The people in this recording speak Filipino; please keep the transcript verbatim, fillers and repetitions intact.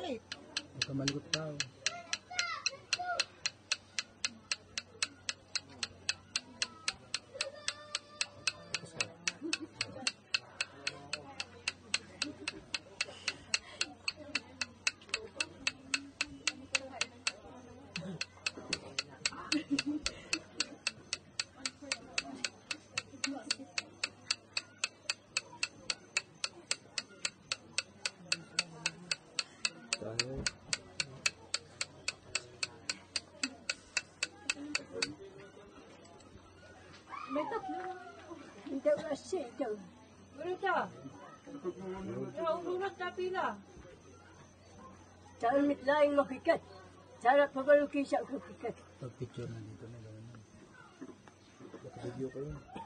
Bakit? Huwag ka maligot tao. Tayo. May tatlo naman. Hindi ko kasi ito. Marita. Naulunod na pila. Saan mitlaing makikat? Sana pagkalukisa ko kikat. Pag-picture na dito na gano'n. Baka video ko yun.